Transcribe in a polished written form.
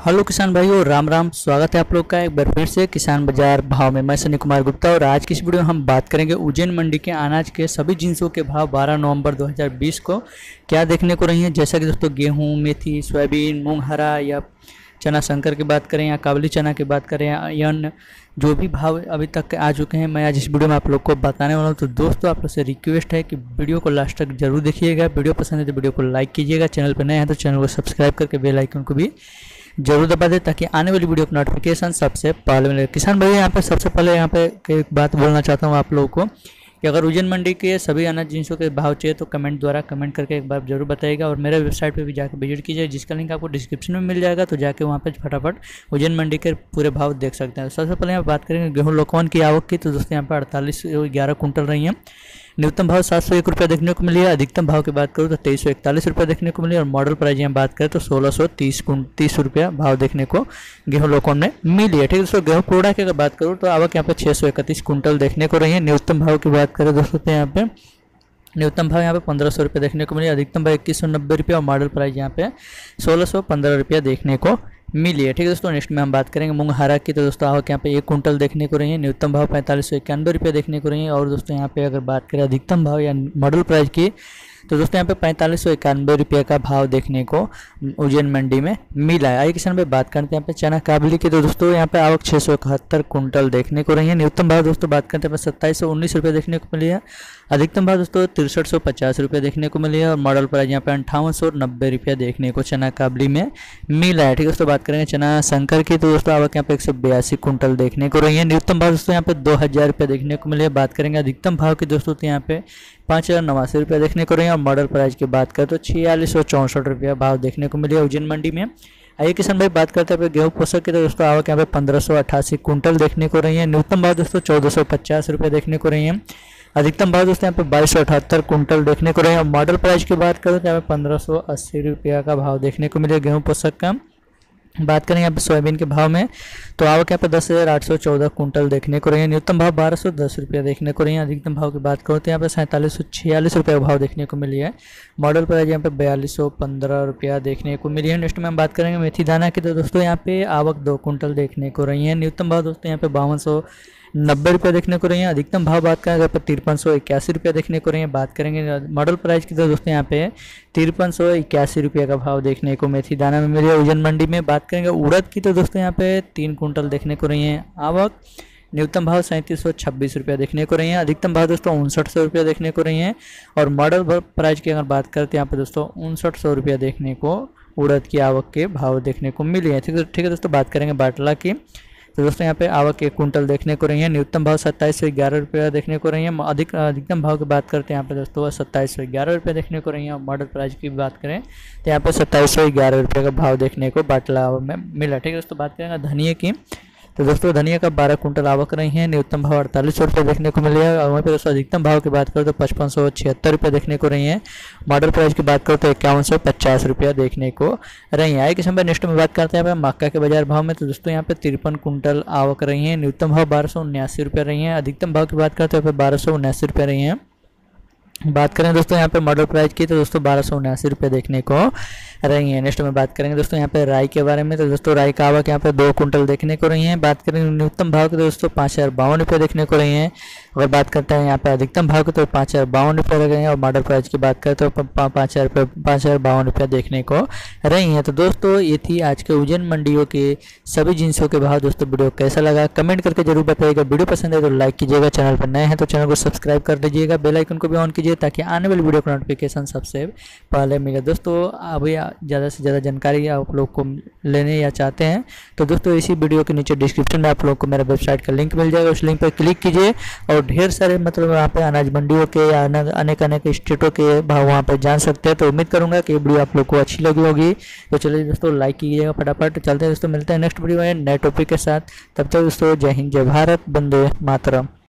Hello किसान भाइयों, राम राम। स्वागत है आप लोग का एक बार फिर से किसान बाजार भाव में। मैं सनी कुमार गुप्ता और आज की इस वीडियो में हम बात करेंगे उज्जैन मंडी के अनाज के सभी जिनसों के भाव 12 नवंबर 2020 को क्या देखने को रही हैं। जैसा कि दोस्तों गेहूं, मेथी, सोयाबीन, मूंग हरा या चना संकर की बात करें या काबुली चना की बात करें या अन्य जो भी भाव अभी तक आ चुके हैं, मैं आज इस वीडियो में आप लोग को बताने वाला हूं। तो दोस्तों आप लोग से रिक्वेस्ट है कि वीडियो को लास्ट तक जरूर देखिएगा। वीडियो पसंद है तो वीडियो को लाइक कीजिएगा, चैनल पर नए हैं तो चैनल को सब्सक्राइब करके बेल आइकन को भी जरूर दबा दे ताकि आने वाली वीडियो का नोटिफिकेशन सबसे पहले मिले। किसान भाई यहाँ पे सबसे पहले यहाँ पे एक बात बोलना चाहता हूँ आप लोगों को कि अगर उज्जैन मंडी के सभी अनाज जिनसों के भाव चाहिए तो कमेंट द्वारा कमेंट करके एक बार जरूर बताइएगा और मेरे वेबसाइट पे भी जाकर विजिट कीजिए, जिसका लिंक आपको डिस्क्रिप्शन में मिल जाएगा। तो जाके वहाँ पे फटाफट उज्जैन मंडी के पूरे भाव देख सकते हैं। सबसे पहले यहाँ बात करेंगे गेहूँ लोकवन की आवक की। तो दोस्तों यहाँ पर 4811 कुंटल रही है। न्यूनतम भाव 701 रुपये देखने को मिली है। अधिकतम भाव की बात करूँ तो 2341 रुपये देखने को मिली और मॉडल प्राइस यहाँ बात करें तो 1630 रुपया भाव देखने को गेहूं लोकवन में मिली है। ठीक है दोस्तों, गेहूं कोड़ा की अगर बात करूँ तो आवक यहाँ पे 631 कुंटल देखने को रही है। न्यूनतम भाव की बात करें दोस्तों तो यहाँ पे न्यूनतम भाव यहाँ पे 1500 रुपये देखने को मिली। अधिकतम भाव 2190 रुपये और मॉडल प्राइस यहाँ पे 1615 रुपया देखने को मिली है। ठीक है दोस्तों, नेक्स्ट में हम बात करेंगे मूंग हरा की। तो दोस्तों आवक यहाँ पे 1 कुंटल देखने को रही है। न्यूनतम भाव 4591 रुपये देखने को रही है। और दोस्तों यहाँ पे अगर बात करें अधिकतम भाव या मॉडल प्राइस की तो दोस्तों यहाँ पे 4591 रुपये का भाव देखने को उज्जैन मंडी में मिला है। आइए किसान भाई बात करते हैं यहाँ पे चना काबुली की। तो दोस्तों यहाँ पे आवक 671 कुंटल देखने को रही है। न्यूनतम भाव दोस्तों बात करते हैं 2719 रुपये देखने को मिली है। अधिकतम भाव दोस्तों 6350 रुपये देखने को मिली है और मॉडल प्राइस यहाँ पे 5890 रुपया देखने को चना काबुली में मिला है। ठीक है दोस्तों, बात करेंगे चना संकर की। तो दोस्तों आवक यहाँ पे 182 कुंटल देखने को रही है। न्यूनतम भाव दोस्तों यहाँ पे 2000 रुपये देखने को मिले। बात करेंगे अधिकतम भाव की दोस्तों तो यहाँ पे 5089 रुपये देखने को रही है और मॉडल प्राइस की बात करें तो 4664 रुपया भाव देखने को मिले उज्जैन मंडी में। आइए किसान भाई बात करते हैं गेहूं पोषक की। तो दोस्तों आवक यहाँ पे 1588 कुंटल देखने को रही है। न्यूनतम भाव दोस्तों 1450 रुपये देखने को रही है। अधिकतम भाव दोस्तों यहाँ पे 2278 कुंटल देखने को रही है और मॉडल प्राइस की बात करें तो यहाँ पे 1580 रुपया का भाव देखने को मिले गेहूं पोषक का। बात करें यहाँ पे सोयाबीन के भाव में तो आवक यहाँ पे 10,814 कुंटल देखने को रही है। न्यूनतम भाव 1210 रुपया देखने को रही है। अधिकतम भाव की बात करो तो यहाँ पे 4746 रुपये भाव देखने को मिली है। मॉडल प्राइस यहाँ पे 4215 रुपया देखने को मिली है। नेक्स्ट में हम बात करेंगे मेथी दाना की। तो दोस्तों यहाँ पे आवक 2 कुंटल देखने को रही है। न्यूनतम भाव दोस्तों यहाँ पे 5290 रुपये देखने को रही है। अधिकतम भाव बात करें यहाँ पे 5381 रुपया देखने को रही है। बात करेंगे मॉडल प्राइस की तो दोस्तों यहाँ पे 5381 रुपये का भाव देखने को मेथी दाना में मिली है उज्जैन मंडी में। बात करेंगे उड़द की तो दोस्तों यहाँ पे 3 कुंटल देखने को रही है। आवक न्यूनतम भाव 3726 रुपया देखने को रही है। अधिकतम भाव दोस्तों 5900 रुपया देखने को रही है और मॉडल प्राइस की अगर बात करते हैं यहाँ पे दोस्तों 5900 रुपया देखने को उड़द की आवक के भाव देखने को मिली है। ठीक है दोस्तों, बात करेंगे बाटला की। तो दोस्तों यहाँ पे आवक 1 कुंटल देखने को रही है। न्यूनतम भाव 2711 रुपया देखने को रही है। अधिकतम भाव की बात करते हैं यहाँ पे दोस्तों 2711 रुपये देखने को रही है और मॉडल प्राइस की बात करें तो यहाँ पे 2711 रुपये का भाव देखने को बाटला में मिला। ठीक है दोस्तों, बात करेंगे धनिया की। तो दोस्तों धनिया का 12 कुंटल आवक रही है। न्यूनतम भाव 4800 रुपये देखने को मिले है और वहीं पर दोस्तों अधिकतम भाव की बात करें तो 5576 रुपये देखने को रही है। मॉडल प्राइस की बात करें तो 5150 रुपया देखने को रही है। आए किसान भाई नेक्स्ट में बात करते हैं मक्का के बाजार भाव में। तो दोस्तों यहाँ पे 53 कुंटल आवक रही है। न्यूनतम भाव 1279 रुपये रही है। अधिकतम भाव की बात करते हैं 1279 रुपये रही है। बात करें दोस्तों यहाँ पे मॉडल प्राइस की तो दोस्तों 1279 रुपये देखने को रही है। नेक्स्ट में बात करेंगे दोस्तों यहाँ पे राई के बारे में। तो दोस्तों राई का आवक यहाँ पे 2 कुंटल देखने को रही है। बात करेंगे न्यूनतम भाव की तो दोस्तों 5052 रुपये देखने को रही है। अगर बात करते हैं यहाँ पे अधिकतम भाव की तो 5052 रुपये रह गए हैं और मॉडल प्राइस की बात करें तो 5052 रुपया देखने को रही है। तो दोस्तों ये थी आज के उज्जैन मंडियों के सभी जिनसों के भाव। दोस्तों वीडियो कैसा लगा कमेंट करके जरूर बताइएगा। वीडियो पसंद है तो लाइक कीजिएगा, चैनल पर नए हैं तो चैनल को सब्सक्राइब कर लीजिएगा, बेल आइकन को भी ऑन कीजिए ताकि आने वाली वीडियो का नोटिफिकेशन सबसे पहले मिले। दोस्तों अभी ज़्यादा से ज़्यादा जानकारी आप लोग को लेने या चाहते हैं तो दोस्तों इसी वीडियो के नीचे डिस्क्रिप्शन में आप लोग को मेरा वेबसाइट का लिंक मिल जाएगा। उस लिंक पर क्लिक कीजिए और ढेर सारे मतलब वहाँ पे अनाज मंडियों के या अनेक स्टेटों के भाव वहाँ पर जान सकते हैं। तो उम्मीद करूँगा कि वीडियो आप लोग को अच्छी लगी होगी। तो चलिए दोस्तों लाइक कीजिएगा फटाफट। चलते हैं दोस्तों, मिलते हैं नेक्स्ट वीडियो में नए टॉपिक के साथ। तब तक दोस्तों जय हिंद, जय भारत, वंदे मातरम।